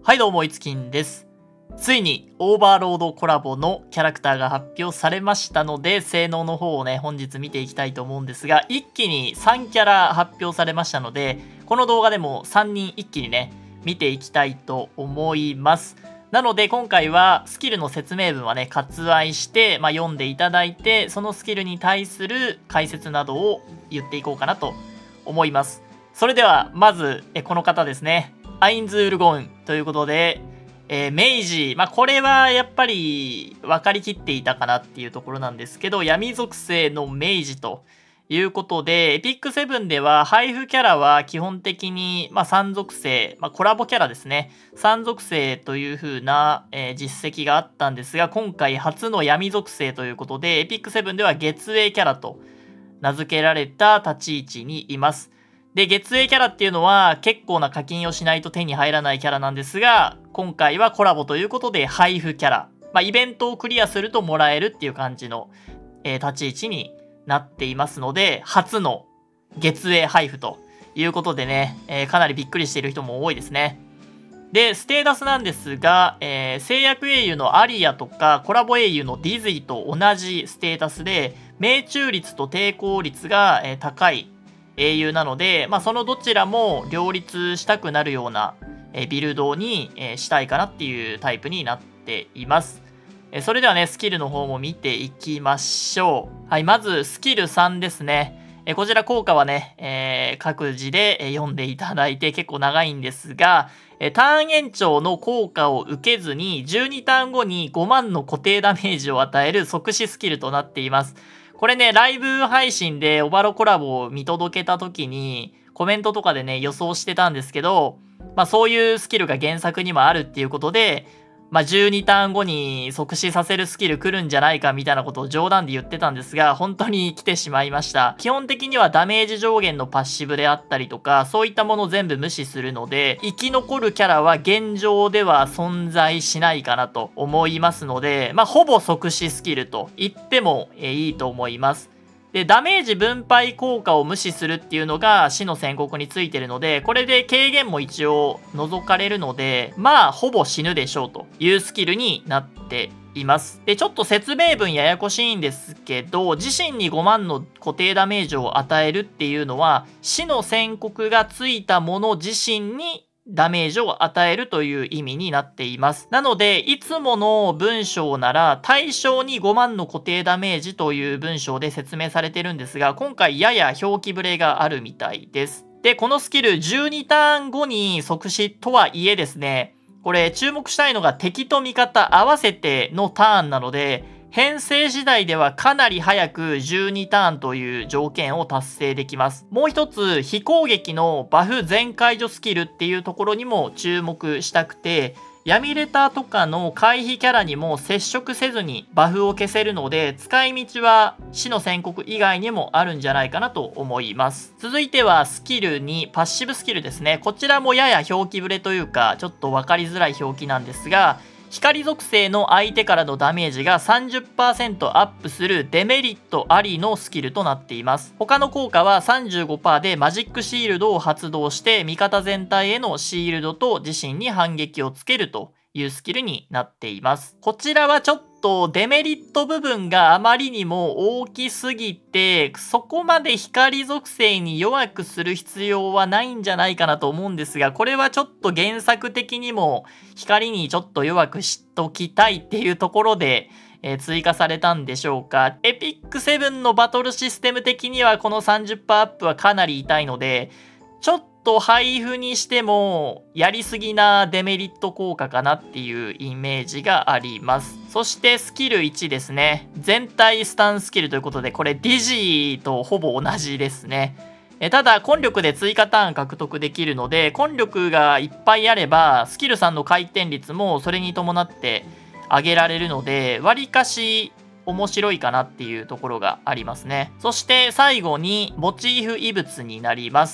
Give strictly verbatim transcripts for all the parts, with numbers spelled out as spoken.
はいどうも、いつきんです。ついにオーバーロードコラボのキャラクターが発表されましたので、性能の方をね、本日見ていきたいと思うんですが、一気にさんキャラ発表されましたので、この動画でもさんにん一気にね、見ていきたいと思います。なので今回はスキルの説明文はね、割愛して、まあ、読んでいただいて、そのスキルに対する解説などを言っていこうかなと思います。それでは、まず、えこの方ですね。アインズールゴンということで、えー、明治、まあ、これはやっぱり分かりきっていたかなっていうところなんですけど、闇属性の明治ということで、エピックセブンでは配布キャラは基本的に、まあ、さん属性、まあ、コラボキャラですね。さん属性という風な、えー、実績があったんですが、今回初の闇属性ということで、エピックセブンでは月影キャラと名付けられた立ち位置にいます。で、月影キャラっていうのは結構な課金をしないと手に入らないキャラなんですが、今回はコラボということで配布キャラ。まあ、イベントをクリアするともらえるっていう感じの、えー、立ち位置になっていますので、初の月影配布ということでね、えー、かなりびっくりしている人も多いですね。で、ステータスなんですが、えー、制約英雄のアリアとかコラボ英雄のディズイと同じステータスで、命中率と抵抗率が、えー、高い英雄なので、まあ、そのどちらも両立したくなるような、えー、ビルドに、えー、したいかなっていうタイプになっています。えー、それではね、スキルの方も見ていきましょう。はい、まずスキルさんですね。えー、こちら効果はね、えー、各自で、えー、読んでいただいて結構長いんですが、えー、ターン延長の効果を受けずにじゅうにターン後にごまんの固定ダメージを与える即死スキルとなっています。これね、ライブ配信でオバロコラボを見届けた時に、コメントとかでね、予想してたんですけど、まあそういうスキルが原作にもあるっていうことで、まあじゅうにターン後に即死させるスキル来るんじゃないかみたいなことを冗談で言ってたんですが、本当に来てしまいました。基本的にはダメージ上限のパッシブであったりとか、そういったものを全部無視するので、生き残るキャラは現状では存在しないかなと思いますので、まあほぼ即死スキルと言ってもいいと思います。で、ダメージ分配効果を無視するっていうのが死の宣告についてるので、これで軽減も一応除かれるので、まあ、ほぼ死ぬでしょうというスキルになっています。で、ちょっと説明文ややこしいんですけど、自身にごまんの固定ダメージを与えるっていうのは、死の宣告がついたもの自身にダメージを与えるという意味になっています。なので、いつもの文章なら、対象にごまんの固定ダメージという文章で説明されてるんですが、今回やや表記ぶれがあるみたいです。で、このスキルじゅうにターン後に即死とはいえですね、これ注目したいのが敵と味方合わせてのターンなので、編成次第ではかなり早くじゅうにターンという条件を達成できます。もう一つ、非攻撃のバフ全解除スキルっていうところにも注目したくて、闇レターとかの回避キャラにも接触せずにバフを消せるので、使い道は死の宣告以外にもあるんじゃないかなと思います。続いてはスキルに、パッシブスキルですね。こちらもやや表記ぶれというか、ちょっとわかりづらい表記なんですが、光属性の相手からのダメージが さんじゅっパーセント アップするデメリットありのスキルとなっています。他の効果は さんじゅうごパーセント でマジックシールドを発動して味方全体へのシールドと自身に反撃をつけるというスキルになっています。こちらはちょっとデメリット部分があまりにも大きすぎて、そこまで光属性に弱くする必要はないんじゃないかなと思うんですが、これはちょっと原作的にも光にちょっと弱くしときたいっていうところで、えー、追加されたんでしょうか。エピックセブンのバトルシステム的にはこの さんじゅっパーセント アップはかなり痛いので、ちょっと配布にしてもやりすぎなデメリット効果かなっていうイメージがあります。そしてスキルいちですね。全体スタンスキルということで、これディジーとほぼ同じですね。えただ根力で追加ターン獲得できるので、根力がいっぱいあればスキルさんの回転率もそれに伴って上げられるので、わりかし面白いかなっていうところがありますね。そして最後にモチーフ異物になります。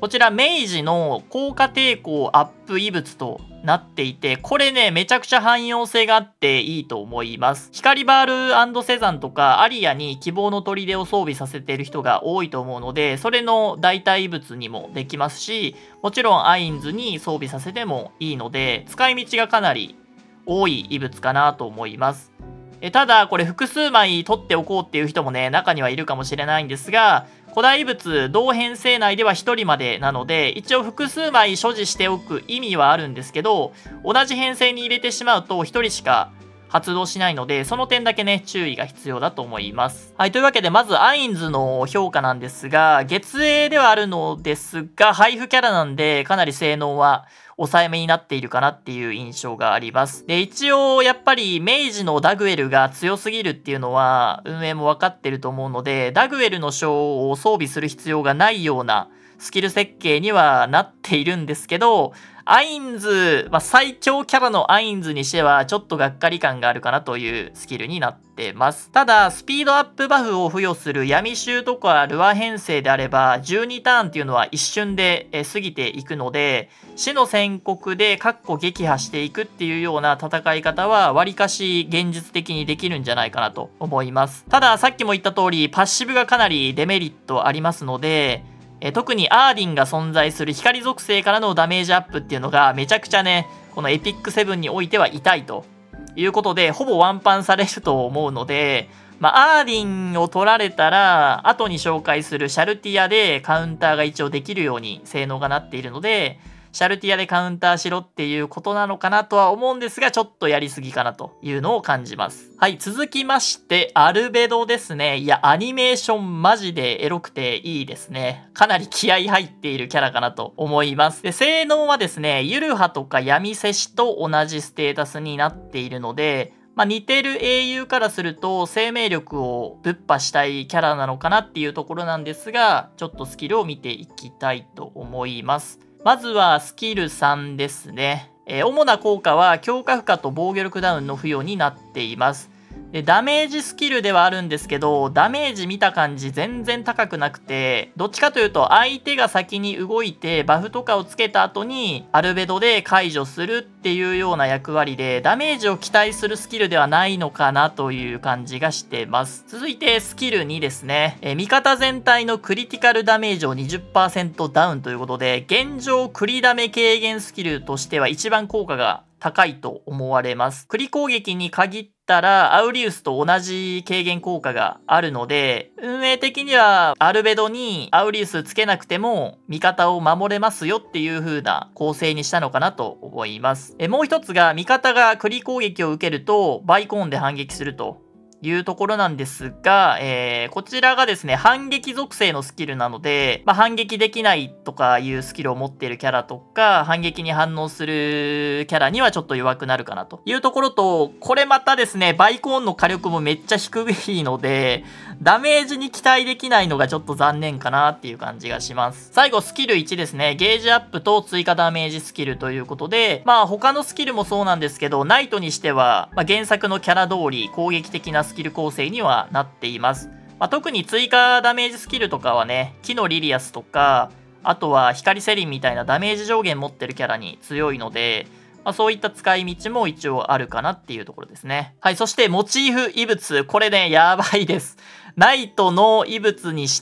こちら明治の効果抵抗アップ異物となっていて、これね、めちゃくちゃ汎用性があっていいと思います。光バール&セザンとかアリアに希望の砦を装備させている人が多いと思うので、それの代替異物にもできますし、もちろんアインズに装備させてもいいので、使い道がかなり多い異物かなと思います。えただ、これ複数枚取っておこうっていう人もね、中にはいるかもしれないんですが、古代異物同編成内ではひとりまでなので、一応複数枚所持しておく意味はあるんですけど、同じ編成に入れてしまうとひとりしか発動しないので、その点だけね、注意が必要だと思います。はい、というわけで、まずアインズの評価なんですが、月影ではあるのですが、配布キャラなんで、かなり性能は抑えめになっているかなっていう印象があります。で、一応、やっぱり明治のダグエルが強すぎるっていうのは、運営も分かってると思うので、ダグエルの章を装備する必要がないようなスキル設計にはなっているんですけど、アインズ、まあ、最強キャラのアインズにしてはちょっとがっかり感があるかなというスキルになってます。ただ、スピードアップバフを付与する闇衆とかルア編成であれば、じゅうにターンっていうのは一瞬で過ぎていくので、死の宣告でカッコ撃破していくっていうような戦い方は、わりかし現実的にできるんじゃないかなと思います。ただ、さっきも言った通り、パッシブがかなりデメリットありますので、え特にアーディンが存在する光属性からのダメージアップっていうのがめちゃくちゃね、このエピックセブンにおいては痛いということで、ほぼワンパンされると思うので、まあ、アーディンを取られたら、後に紹介するシャルティアでカウンターが一応できるように性能がなっているので、シャルティアでカウンターしろっていうことなのかなとは思うんですが、ちょっとやりすぎかなというのを感じます。はい、続きまして、アルベドですね。いや、アニメーションマジでエロくていいですね。かなり気合入っているキャラかなと思います。で、性能はですね、ユルハとか闇セシと同じステータスになっているので、まあ、似てる英雄からすると生命力をぶっ破したいキャラなのかなっていうところなんですが、ちょっとスキルを見ていきたいと思います。まずはスキルさんですね。えー、主な効果は強化負荷と防御力ダウンの付与になっています。で、ダメージスキルではあるんですけど、ダメージ見た感じ全然高くなくて、どっちかというと相手が先に動いてバフとかをつけた後にアルベドで解除するっていうような役割で、ダメージを期待するスキルではないのかなという感じがしてます。続いてスキルにですね。え味方全体のクリティカルダメージを にじゅっパーセント ダウンということで、現状クリダメ軽減スキルとしては一番効果が高いと思われます。クリ攻撃に限ったらアウリウスと同じ軽減効果があるので、運営的にはアルベドにアウリウスつけなくても味方を守れますよっていう風な構成にしたのかなと思います。えもう一つが味方がクリ攻撃を受けるとバイコーンで反撃するというところなんですが、えー、こちらがですね、反撃属性のスキルなので、まあ、反撃できないとかいうスキルを持っているキャラとか、反撃に反応するキャラにはちょっと弱くなるかなというところと、これまたですね、バイコーンの火力もめっちゃ低いので、ダメージに期待できないのがちょっと残念かなっていう感じがします。最後、スキルいちですね、ゲージアップと追加ダメージスキルということで、まあ他のスキルもそうなんですけど、ナイトにしては、まあ、原作のキャラ通り攻撃的なスキル構成にはなっています。まあ、特に追加ダメージスキルとかはね、木のリリアスとか、あとは光セリンみたいなダメージ上限持ってるキャラに強いので、まあ、そういった使い道も一応あるかなっていうところですね。はい、そしてモチーフ異物。これね、やばいです。ナイトの異物にして、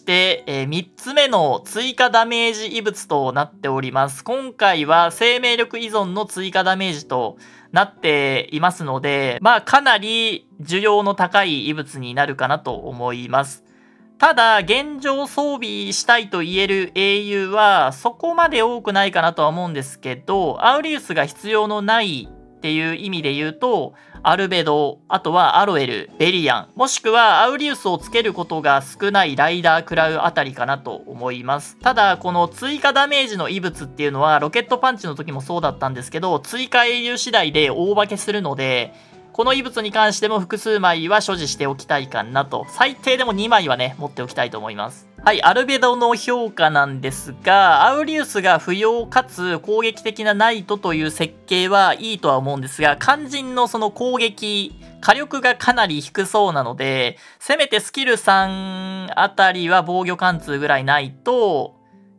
えー、みっつめの追加ダメージ異物となっております。今回は生命力依存の追加ダメージとなっていますので、まあかなり需要の高い異物になるかなと思います。ただ、現状装備したいと言える英雄はそこまで多くないかなとは思うんですけど、アウリウスが必要のないっていう意味で言うと、アルベド、あとはアロエル、ベリアン、もしくはアウリウスをつけることが少ないライダー・クラウあたりかなと思います。ただ、この追加ダメージの異物っていうのは、ロケットパンチの時もそうだったんですけど、追加英雄次第で大化けするので、この異物に関しても複数枚は所持しておきたいかなと。最低でもにまいはね、持っておきたいと思います。はい、アルベドの評価なんですが、アウリウスが不要かつ攻撃的なナイトという設計はいいとは思うんですが、肝心のその攻撃、火力がかなり低そうなので、せめてスキルさんあたりは防御貫通ぐらいないと、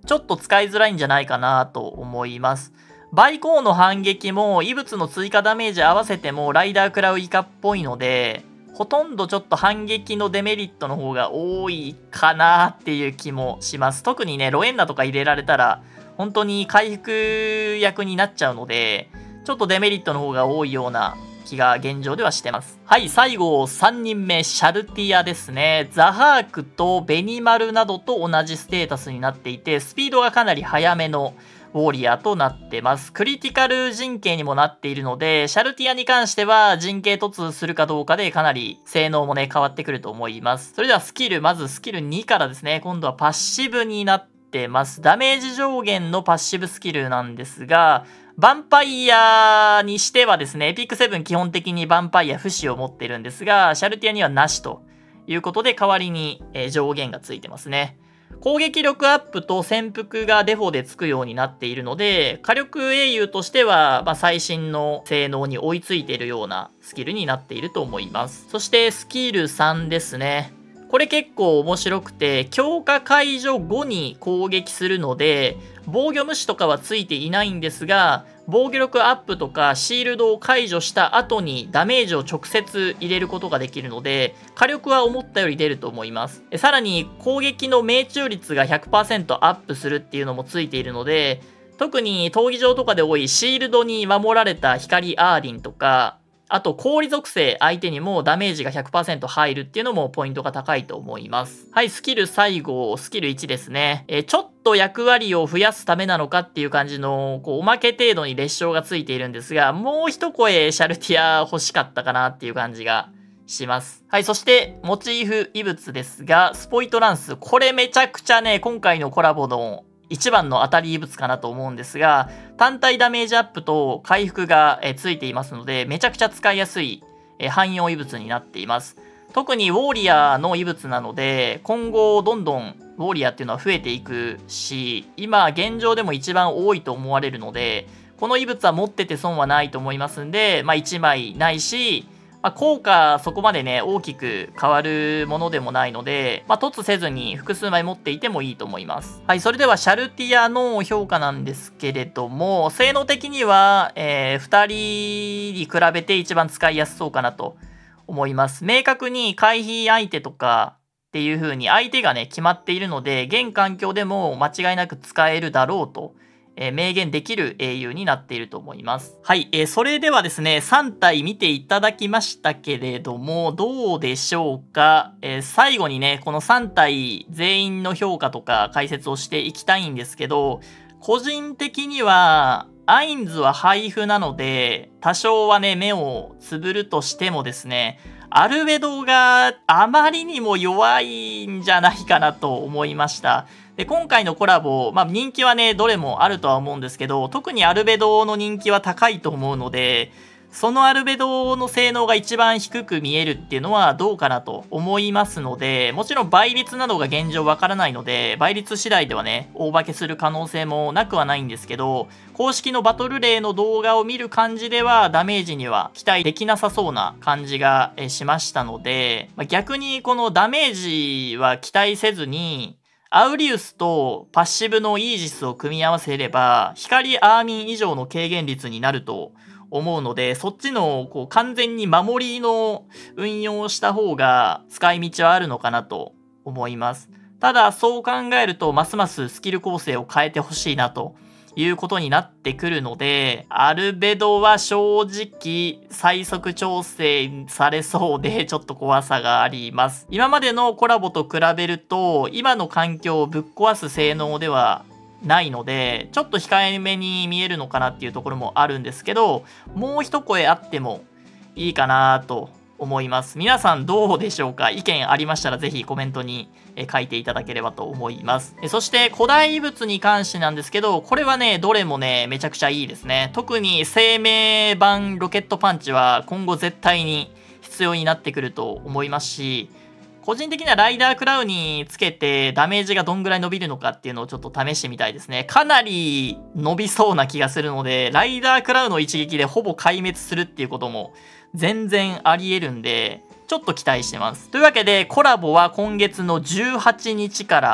ちょっと使いづらいんじゃないかなと思います。バイコーンの反撃も異物の追加ダメージ合わせてもライダー食らう以下っぽいので、ほとんどちょっと反撃のデメリットの方が多いかなっていう気もします。特にね、ロエンナとか入れられたら、本当に回復役になっちゃうので、ちょっとデメリットの方が多いような気が現状ではしてます。はい、最後さんにんめ、シャルティアですね。ザハークとベニマルなどと同じステータスになっていて、スピードがかなり速めのウォリアーとなってます。クリティカル陣形にもなっているので、シャルティアに関しては陣形突するかどうかでかなり性能もね、変わってくると思います。それではスキル、まずスキルにからですね。今度はパッシブになってます。ダメージ上限のパッシブスキルなんですが、ヴァンパイアにしてはですね、エピックセブン基本的にヴァンパイア不死を持ってるんですが、シャルティアにはなしということで、代わりに上限がついてますね。攻撃力アップと潜伏がデフォでつくようになっているので、火力英雄としては、まあ、最新の性能に追いついているようなスキルになっていると思います。そしてスキルさんですね。これ結構面白くて、強化解除後に攻撃するので、防御無視とかはついていないんですが、防御力アップとかシールドを解除した後にダメージを直接入れることができるので、火力は思ったより出ると思います。さらに攻撃の命中率が ひゃくパーセント アップするっていうのもついているので、特に闘技場とかで多いシールドに守られた光アーディンとか、あと氷属性相手にもダメージが ひゃくパーセント 入るっていうのもポイントが高いと思います。はい、スキル最後、スキルいちですね。えー、ちょっと役割を増やすためなのかっていう感じの、こう、おまけ程度に列車がついているんですが、もう一声シャルティア欲しかったかなっていう感じがします。はい、そしてモチーフ異物ですが、スポイトランス。これめちゃくちゃね、今回のコラボの一番の当たり異物かなと思うんですが、単体ダメージアップと回復がついていますので、めちゃくちゃ使いやすい汎用異物になっています。特にウォーリアーの異物なので、今後どんどんウォーリアーっていうのは増えていくし、今現状でも一番多いと思われるので、この異物は持ってて損はないと思いますんで、まあいちまいないし、まあ、効果そこまでね、大きく変わるものでもないので、まあ、突せずに複数枚持っていてもいいと思います。はい、それではシャルティアの評価なんですけれども、性能的には、えー、ふたりに比べて一番使いやすそうかなと思います。明確に回避相手とかっていう風に相手がね、決まっているので、現環境でも間違いなく使えるだろうと。えー、明言できる英雄になっていると思います。はい、えー、それではですね、さん体見ていただきましたけれども、どうでしょうか。えー、最後にね、このさん体全員の評価とか解説をしていきたいんですけど、個人的には、アインズは配布なので、多少はね、目をつぶるとしてもですね、アルベドがあまりにも弱いんじゃないかなと思いました。で、今回のコラボ、まあ人気はね、どれもあるとは思うんですけど、特にアルベドの人気は高いと思うので、そのアルベドの性能が一番低く見えるっていうのはどうかなと思いますので、もちろん倍率などが現状わからないので、倍率次第ではね、大化けする可能性もなくはないんですけど、公式のバトル例の動画を見る感じではダメージには期待できなさそうな感じがしましたので、逆にこのダメージは期待せずに、アウリウスとパッシブのイージスを組み合わせれば、光アーミン以上の軽減率になると思うので、そっちのこう完全に守りの運用をした方が使い道はあるのかなと思います。ただそう考えると、ますますスキル構成を変えてほしいなということになってくるので、アルベドは正直最速調整されそうでちょっと怖さがあります。今までのコラボと比べると、今の環境をぶっ壊す性能ではないので、ちょっと控えめに見えるのかなっていうところもあるんですけど、もう一声あってもいいかなと思います。皆さんどうでしょうか？意見ありましたらぜひコメントに書いていただければと思います。そして古代異物に関してなんですけど、これはね、どれもね、めちゃくちゃいいですね。特に生命版ロケットパンチは今後絶対に必要になってくると思いますし、個人的にはライダークラウにつけてダメージがどんぐらい伸びるのかっていうのをちょっと試してみたいですね。かなり伸びそうな気がするので、ライダークラウの一撃でほぼ壊滅するっていうことも全然あり得るんで、ちょっと期待してます。というわけで、コラボは今月のじゅうはちにちから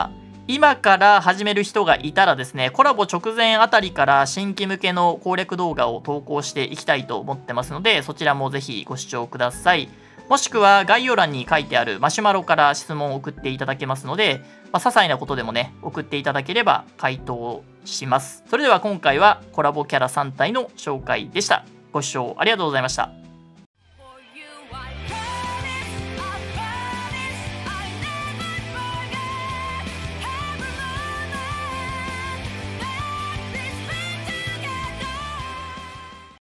今から始める人がいたらですね、コラボ直前あたりから新規向けの攻略動画を投稿していきたいと思ってますので、そちらもぜひご視聴ください。もしくは概要欄に書いてあるマシュマロから質問を送っていただけますので、まあ、些細なことでもね、送っていただければ回答します。それでは今回はコラボキャラさん体の紹介でした。ご視聴ありがとうございました。